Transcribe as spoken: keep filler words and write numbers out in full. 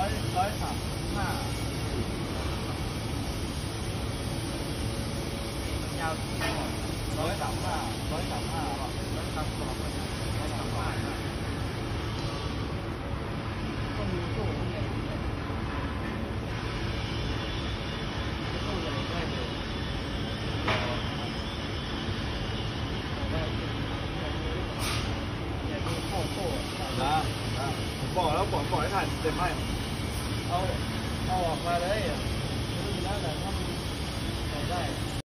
ร้อยสามห้า ยาวร้อยสามห้าร้อยสามห้าร้อยสามสองร้อยสามห้าต้องมีโซ่ตรงนี้โซ่เลยได้เลยอย่าดูโซ่โซ่นะผมบอกแล้วบอกบอกให้ถ่ายเต็มให้เอาเอาออกมาเลยไม่มีแล้วแต่ถ้ามันได้